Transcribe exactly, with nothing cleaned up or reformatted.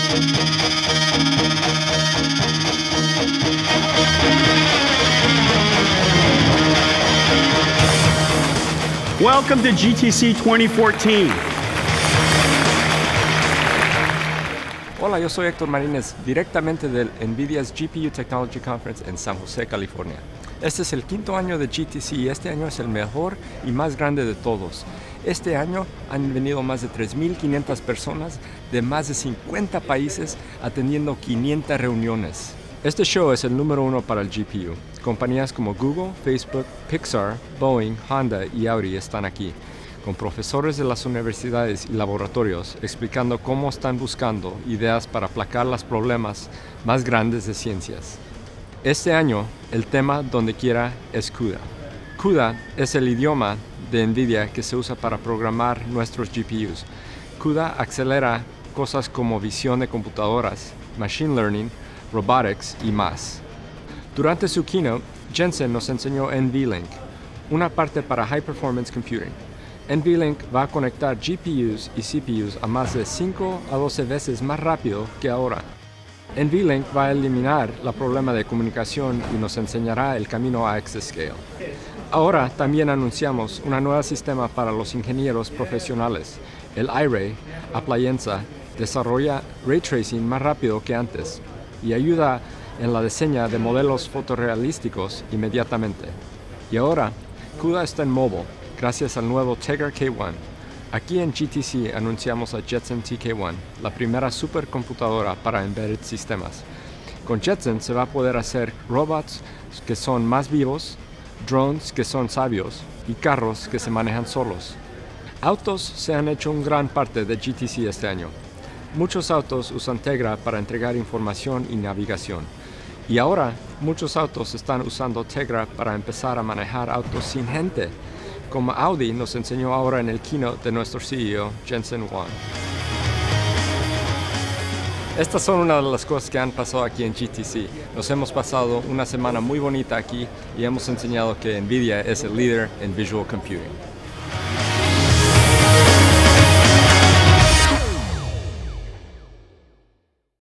Welcome to G T C twenty fourteen. Hola, yo soy Héctor Marínez, directamente del NVIDIA's G P U Technology Conference en San José, California. Este es el quinto año de G T C y este año es el mejor y más grande de todos. Este año han venido más de tres mil quinientas personas de más de cincuenta países atendiendo quinientas reuniones. Este show es el número uno para el G P U. Compañías como Google, Facebook, Pixar, Boeing, Honda y Audi están aquí, con profesores de las universidades y laboratorios explicando cómo están buscando ideas para aplacar los problemas más grandes de ciencias. Este año, el tema donde quiera es CUDA. CUDA es el idioma de NVIDIA que se usa para programar nuestros G P Us. CUDA acelera cosas como visión de computadoras, machine learning, robotics y más. Durante su keynote, Jensen nos enseñó NVLink, una parte para High Performance Computing. NVLink va a conectar G P Us y C P Us a más de cinco a doce veces más rápido que ahora. NVLink va a eliminar el problema de comunicación y nos enseñará el camino a Exascale. Ahora también anunciamos un nuevo sistema para los ingenieros profesionales. El iRay, Applianza, desarrolla Ray Tracing más rápido que antes y ayuda en la diseño de modelos fotorrealísticos inmediatamente. Y ahora, CUDA está en mobile, gracias al nuevo Tegra K uno. Aquí en G T C anunciamos a Jetson T K uno, la primera supercomputadora para embedded sistemas. Con Jetson se va a poder hacer robots que son más vivos, drones que son sabios y carros que se manejan solos. Autos se han hecho una gran parte de G T C este año. Muchos autos usan Tegra para entregar información y navegación. Y ahora, muchos autos están usando Tegra para empezar a manejar autos sin gente, como Audi nos enseñó ahora en el keynote de nuestro C E O, Jensen Huang. Estas son una de las cosas que han pasado aquí en G T C. Nos hemos pasado una semana muy bonita aquí y hemos enseñado que NVIDIA es el líder en Visual Computing.